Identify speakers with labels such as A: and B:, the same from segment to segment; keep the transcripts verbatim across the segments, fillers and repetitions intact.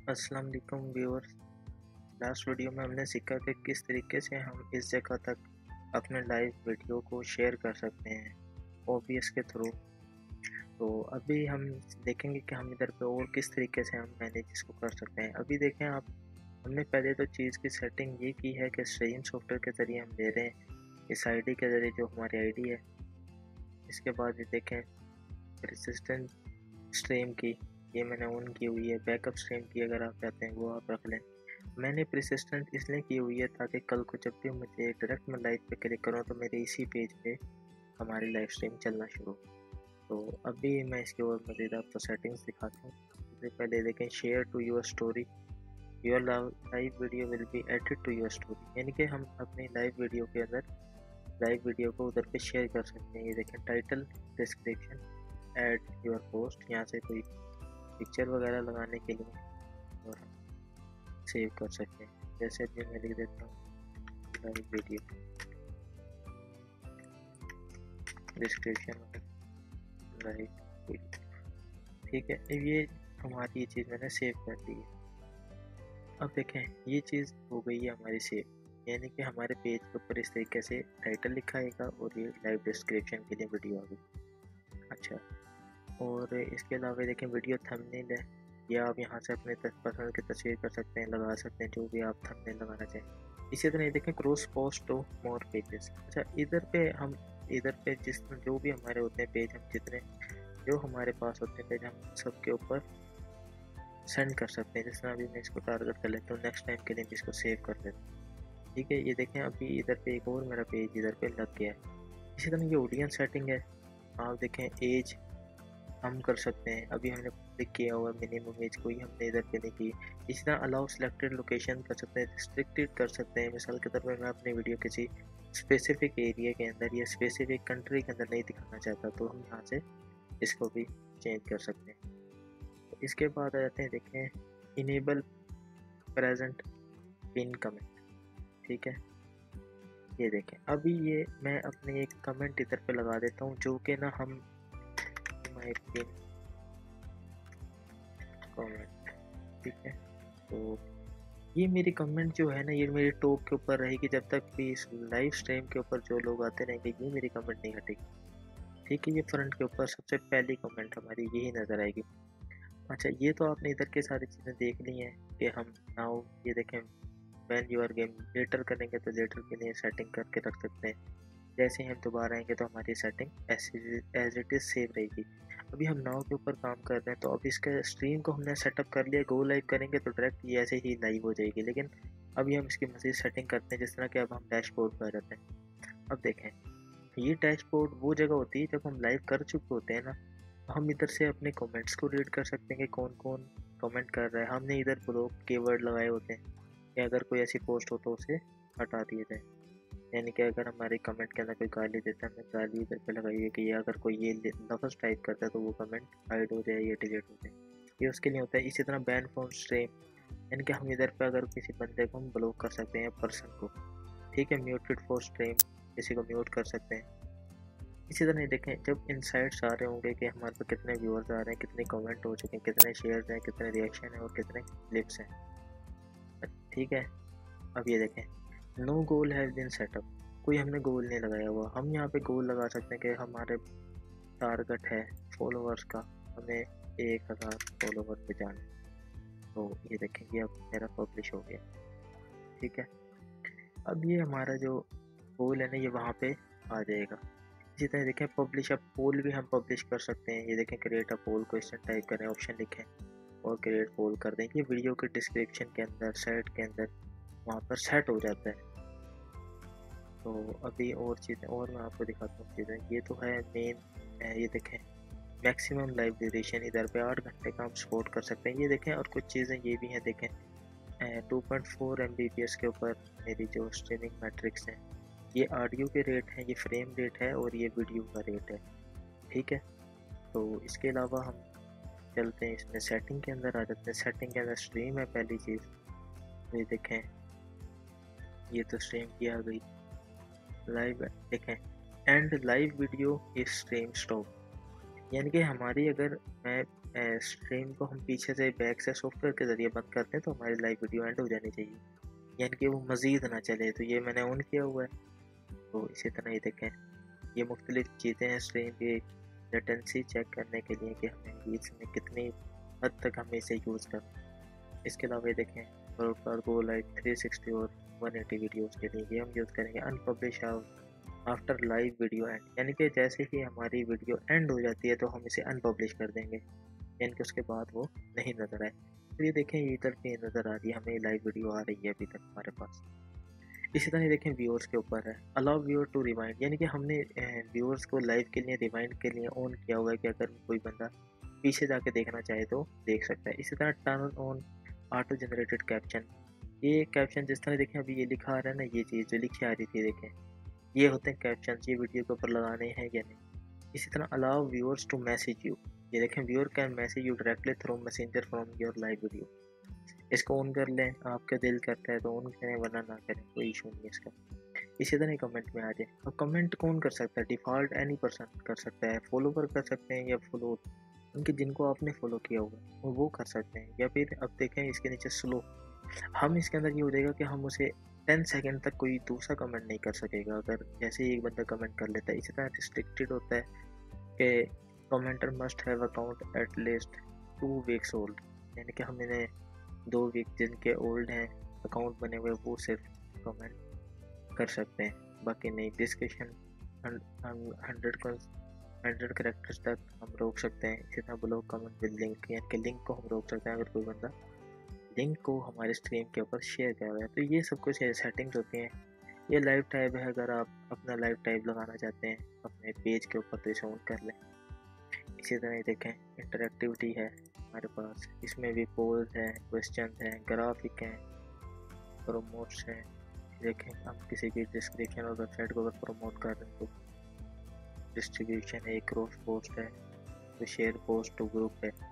A: अस्सलाम वालेकुम viewers. Last video में हमने सीखा कि किस तरीके से हम इस जगह तक अपने लाइव वीडियो को शेयर कर सकते हैं ओ बी एस के थ्रू। तो अभी हम देखेंगे कि हम इधर पे और किस तरीके से हम मैनेज इसको कर सकते हैं। अभी देखें आप, हमने पहले तो चीज़ की सेटिंग ये की है कि स्ट्रीम सॉफ्टवेयर के ज़रिए हम ले रहे हैं इस आईडी के ज़रिए जो हमारी आईडी है। इसके बाद ये देखें परसिस्टेंट स्ट्रीम की, ये मैंने ऑन की हुई है। बैकअप स्ट्रीम की अगर आप चाहते हैं वो आप रख लें। मैंने परसिस्टेंट इसलिए की हुई है ताकि कल को जब भी मुझे डायरेक्ट मैं लाइव पे क्लिक करूँ तो मेरे इसी पेज पे हमारी लाइव स्ट्रीम चलना शुरू। तो अभी मैं इसके और मज़ीद आपको सेटिंग्स दिखाता हूँ। सबसे पहले देखें share to your story, your live video will be added to your story, यानी कि हम अपनी लाइव वीडियो के अंदर लाइव वीडियो को उधर पे शेयर कर सकते हैं। ये देखें title, description, add your post, यहाँ से कोई पिक्चर वगैरह लगाने के लिए और सेव कर सकते हैं। जैसे भी मैं लिख देता हूँ live video, description live video, ठीक है। अब ये हमारी ये चीज़ मैंने सेव कर दी है। अब देखें ये चीज़ हो गई है हमारी सेव, यानी कि हमारे पेज के ऊपर इस तरीके से टाइटल लिखा आएगा और ये लाइव डिस्क्रिप्शन के लिए वीडियो आ गई। अच्छा, और इसके अलावा देखें वीडियो थंबनेल है, या आप यहाँ से अपने पसंद की तस्वीर कर सकते हैं, लगा सकते हैं जो भी आप थंबनेल लगाना चाहें। इसी तरह ये देखें cross post to more pages. अच्छा, इधर पे हम इधर पे जिस जो भी हमारे होते हैं पेज, हम जितने जो हमारे पास होते हैं पेज हम सबके ऊपर सेंड कर सकते हैं। जिस तरह अभी मैं इसको टारगेट कर लेता हूँ, नेक्स्ट टाइम के लिए इसको सेव कर लेता हूँ, ठीक है। ये देखें अभी इधर पे एक और मेरा पेज इधर पे लग गया है। इसी तरह ये ऑडियंस सेटिंग है, आप देखें एज हम कर सकते हैं। अभी हमने क्लिक किया हुआ मिनिमम एज कोई हमने इधर पे नहीं की। इसी तरह अलाउ सिलेक्टेड लोकेशन कर सकते हैं, रिस्ट्रिक्टेड कर सकते हैं। मिसाल के तौर पर मैं अपनी वीडियो किसी स्पेसिफिक एरिया के अंदर या स्पेसिफिक कंट्री के अंदर नहीं दिखाना चाहता तो हम यहाँ से इसको भी चेंज कर सकते हैं। तो इसके बाद आ जाते हैं देखें इनेबल प्रेजेंट पिन कमेंट, ठीक है। ये देखें अभी ये मैं अपने एक कमेंट इधर पे लगा देता हूँ जो कि ना हम माय पिन कमेंट, ठीक है। तो ये मेरी कमेंट जो है ना ये मेरे टॉप के ऊपर रहेगी जब तक भी इस लाइव स्ट्रीम के ऊपर जो लोग आते रहेंगे, ये मेरी कमेंट नहीं हटेगी, ठीक है। ये फ्रंट के ऊपर सबसे पहली कमेंट हमारी यही नज़र आएगी। अच्छा, ये तो आपने इधर के सारी चीज़ें देख ली हैं कि हम नाउ ये देखें when you are game later करेंगे तो लेटर के लिए सेटिंग करके रख सकते हैं। जैसे ही हम दोबारा आएंगे तो हमारी setting as it is save रहेगी। अभी हम नाव के ऊपर काम कर रहे हैं, तो अब इसके स्ट्रीम को हमने सेटअप कर लिया। गो लाइव करेंगे तो डायरेक्ट ये ऐसे ही लाइव हो जाएगी, लेकिन अभी हम इसकी मज़ीद सेटिंग करते हैं। जिस तरह कि अब हम डैशबोर्ड पर आ जाते हैं। अब देखें ये डैशबोर्ड वो जगह होती है जब हम लाइव कर चुके होते हैं ना, हम इधर से अपने कमेंट्स को रीड कर सकते हैं कि कौन कौन कमेंट कर रहा है। हमने इधर ब्लॉक कीवर्ड लगाए होते हैं कि अगर कोई ऐसी पोस्ट हो तो उसे हटा दिया जाए, यानी कि अगर हमारे कमेंट के अंदर कोई गाली देता है, हमने गाली इधर पे लगाई है कि ये अगर कोई ये लफ्ज़ टाइप करता है तो वो कमेंट हाइड हो जाए या डिलीट हो जाए, ये उसके लिए होता है। इसी तरह बैन फ्रॉम स्ट्रीम, यानी कि हम इधर पे अगर किसी बंदे को हम ब्लॉक कर सकते हैं पर्सन को, ठीक है। म्यूटेड फॉर स्ट्रीम, किसी को म्यूट कर सकते हैं। इसी तरह देखें जब इनसाइट्स आ रहे होंगे कि हमारे पे कितने व्यूअर्स आ रहे हैं, कितने कमेंट हो चुके हैं, कितने शेयर्स हैं, कितने रिएक्शन है और कितने क्लिप्स हैं, ठीक है। अब ये देखें no goal has been setup, कोई हमने गोल नहीं लगाया हुआ। हम यहाँ पे गोल लगा सकते हैं कि हमारे टारगेट है फॉलोअर्स का, हमें एक हज़ार फॉलोवर पे जाना है। तो ये देखेंगे अब मेरा पब्लिश हो गया, ठीक है। अब ये हमारा जो गोल है ना ये वहाँ पे आ जाएगा। इसी तरह देखें पब्लिश, अब पोल भी हम पब्लिश कर सकते हैं। ये देखें create a poll, question type करें, ऑप्शन लिखें और क्रिएट पोल कर दें। ये वीडियो के डिस्क्रिप्शन के अंदर सेट के अंदर वहाँ पर सेट हो जाता है। तो अभी और चीज़ें और मैं आपको दिखाता हूँ चीज़ें। ये तो है मेन, ये देखें मैक्सिमम लाइव ड्यूरेशन इधर पे आठ घंटे का हम सपोर्ट कर सकते हैं। ये देखें और कुछ चीज़ें ये भी हैं, देखें two point four M B P S के ऊपर मेरी जो स्ट्रीमिंग मैट्रिक्स हैं, ये ऑडियो के रेट हैं, ये फ्रेम रेट है और ये वीडियो का रेट है, ठीक है। तो इसके अलावा हम चलते हैं इसमें सेटिंग के अंदर आ जाते हैं। सेटिंग के अंदर स्ट्रीम है पहली चीज़, ये देखें ये तो स्ट्रीम की आ गई। लाइव देखें and live video is stream stop, यानी कि हमारी अगर मैं स्ट्रीम को हम पीछे से बैक से सॉफ्टवेयर के ज़रिए बंद करते हैं तो हमारी लाइव वीडियो एंड हो जानी चाहिए, यानी कि वो मज़ीद ना चले। तो ये मैंने ऑन किया हुआ है। तो इसी तरह ये देखें, ये मुख्तलिफ़ चीज़ें हैं स्ट्रीम की लेटेंसी चेक करने के लिए कि हमें बीच में कितनी हद तक हमें इसे यूज़ करना है। इसके अलावा ये देखें, और गो लाइव थ्री सिक्सटी और वन एटी वीडियोज़ के लिए ये हम यूज़ करेंगे unpublish after live video end, यानी कि जैसे ही हमारी वीडियो एंड हो जाती है तो हम इसे अनपब्लिश कर देंगे, यानी कि उसके बाद वो नहीं नज़र आए। तो ये देखें, ये इधर पे नज़र आ रही है, हमें लाइव वीडियो आ रही है अभी तक हमारे पास। इसी तरह देखें, व्यूअर्स के ऊपर है अलाउ व्यूअर टू रिवाइंड, यानी कि हमने व्यूअर्स को लाइव के लिए रिवाइंड के लिए ऑन किया हुआ है कि अगर कोई बंदा पीछे जाके देखना चाहे तो देख सकता है। इसी तरह turn on auto generated caption, ये कैप्शन जिस तरह देखें अभी ये लिखा आ रहा है ना, ये चीज़ जो लिखी आ रही थी देखें, ये होते हैं कैप्शन, ये वीडियो के ऊपर लगाने हैं या नहीं। इसी तरह allow viewers to message you, ये देखें viewer can message you directly through messenger from your live video. इसको ऑन कर लें, आपका दिल करता है तो ऑन करें वरना ना करें, कोई इशू नहीं है इसका। इसी तरह कमेंट में आ जाए। अब कमेंट कौन कर सकता है? डिफ़ॉल्ट एनी पर्सन कर सकता है, फॉलोवर कर सकते हैं या फॉलो उनके जिनको आपने फॉलो किया होगा वो कर सकते हैं, या फिर अब देखें इसके नीचे स्लो, हम इसके अंदर ये हो जाएगा कि हम उसे टेन सेकंड तक कोई दूसरा कमेंट नहीं कर सकेगा अगर जैसे ही एक बंदा कमेंट कर लेता है। इसी तरह रिस्ट्रिक्टेड होता है कि commenter must have account at least two weeks old, यानी कि हम इन्हें दो वीक जिनके ओल्ड हैं अकाउंट बने हुए वो सिर्फ कमेंट कर सकते हैं, बाकी नहीं। डिस्क्रिप्शन हंड्रेड हंड्रेड करेक्टर्स तक हम रोक सकते हैं। इसी तरह ब्लॉक कमेंट विद लिंक, यानी कि लिंक को हम रोक सकते हैं अगर कोई बंदा लिंक को हमारे स्ट्रीम के ऊपर शेयर कर रहा है। तो ये सब कुछ सेटिंग्स होती हैं। ये लाइव टाइप है, अगर आप अपना लाइव टाइप लगाना चाहते हैं अपने पेज के ऊपर तो इसे ऑन कर लें। इसी तरह ये देखें, इंटरेक्टिविटी है हमारे पास, इसमें भी पोल्स हैं, क्वेश्चन हैं, ग्राफिक हैं, प्रोमोट्स हैं। देखें, हम किसी की डिस्क्रिप्शन और वेबसाइट को अगर प्रमोट कर रहे हैं तो डिस्ट्रीब्यूशन है, क्रॉस पोस्ट है, तो शेयर पोस्ट टू ग्रुप है।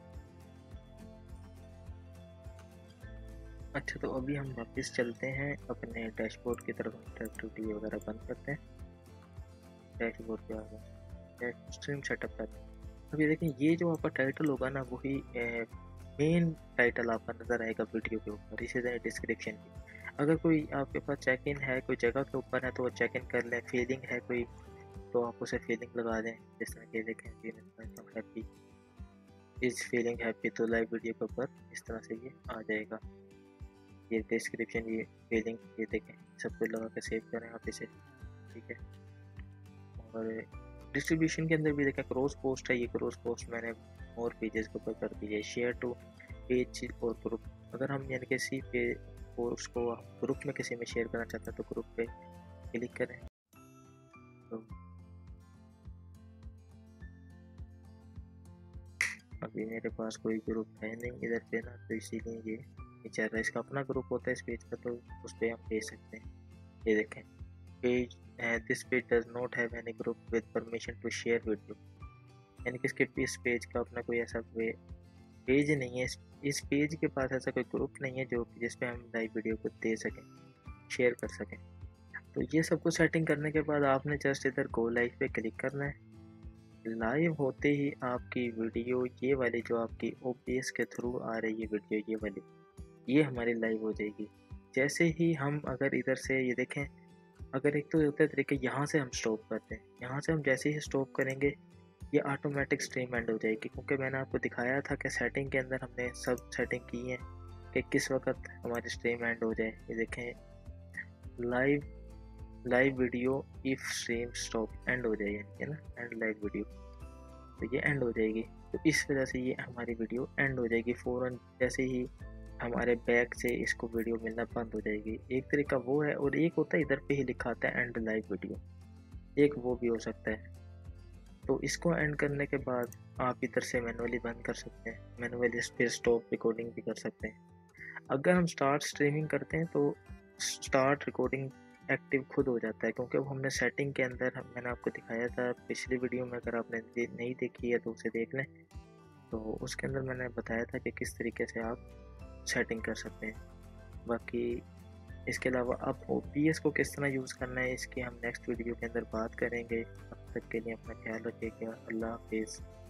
A: अच्छा, तो अभी हम वापस चलते हैं अपने डैशबोर्ड की तरफ, इंटरेक्टिविटी वगैरह बंद करते हैं। डैशबोर्ड पे आ गए, स्ट्रीम सेटअप करते हैं। अभी देखें, ये जो आपका टाइटल होगा ना वही मेन टाइटल आपका नज़र आएगा वीडियो के ऊपर। इसी तरह डिस्क्रिप्शन की, अगर कोई आपके पास चेक इन है कोई जगह के ऊपर है तो वो चेक इन कर लें, फीलिंग है कोई तो आप उसे फीलिंग लगा दें। जिस तरह के देखें, हैप्पी इज फीलिंग हैप्पी, तो लाइव वीडियो के ऊपर इस तरह से ये आ जाएगा। ये डिस्क्रिप्शन, ये फीलिंग, ये देखें, सब कुछ लगा के सेव करें आप इसे, ठीक है। और डिस्ट्रीब्यूशन के अंदर भी देखें, क्रॉस पोस्ट है, ये क्रॉस पोस्ट मैंने और पेजेस के ऊपर कर दी है। शेयर टू पेज और ग्रुप, अगर हम यानी किसी पे पोस्ट को ग्रुप में किसी में शेयर करना चाहते हैं तो ग्रुप पे क्लिक करें। तो अभी मेरे पास कोई ग्रुप है नहीं इधर पे ना, तो इसीलिए ये चल रहा है। इसका अपना ग्रुप होता है इस पेज का, तो उस पर हम भेज सकते हैं। ये देखें, page this page does not have any group with permission to share video, यानी कि इसके इस पेज का अपना कोई ऐसा पेज नहीं है, इस, इस पेज के पास ऐसा कोई ग्रुप नहीं है जो जिस पे हम लाइव वीडियो को दे सकें, शेयर कर सकें। तो ये सब कुछ सेटिंग करने के बाद आपने जस्ट इधर गो लाइव पे क्लिक करना है। लाइव होते ही आपकी वीडियो ये वाली जो आपकी ओबीएस के थ्रू आ रही है वीडियो, ये वाली ये हमारी लाइव हो जाएगी। जैसे ही हम अगर इधर से ये देखें, अगर एक तो होता है तरीके यहाँ से हम स्टॉप करते हैं, यहाँ से हम जैसे ही स्टॉप करेंगे ये ऑटोमेटिक स्ट्रीम एंड हो जाएगी, क्योंकि मैंने आपको दिखाया था कि सेटिंग के अंदर हमने सब सेटिंग की है कि किस वक्त हमारी स्ट्रीम एंड हो जाए। ये देखें, live live video if stream stop end हो जाए, यानी कि ना एंड लाइव वीडियो, तो ये एंड हो जाएगी। तो इस वजह से ये हमारी वीडियो एंड हो जाएगी फ़ौरन, जैसे ही हमारे बैक से इसको वीडियो मिलना बंद हो जाएगी। एक तरीका वो है, और एक होता है इधर पे ही लिखा आता है एंड लाइव वीडियो, एक वो भी हो सकता है। तो इसको एंड करने के बाद आप इधर से मैनुअली बंद कर सकते हैं, मैनुअली फिर स्टॉप रिकॉर्डिंग भी कर सकते हैं। अगर हम स्टार्ट स्ट्रीमिंग करते हैं तो स्टार्ट रिकॉर्डिंग एक्टिव खुद हो जाता है, क्योंकि वो हमने सेटिंग के अंदर मैंने आपको दिखाया था पिछली वीडियो में, अगर आपने नहीं देखी है तो उसे देख लें। तो उसके अंदर मैंने बताया था कि किस तरीके से आप सेटिंग कर सकते हैं। बाकी इसके अलावा अब ओबीएस को किस तरह यूज़ करना है इसकी हम नेक्स्ट वीडियो के अंदर बात करेंगे। तब तक के लिए अपना ख्याल रखिएगा। अल्लाह हाफिज़।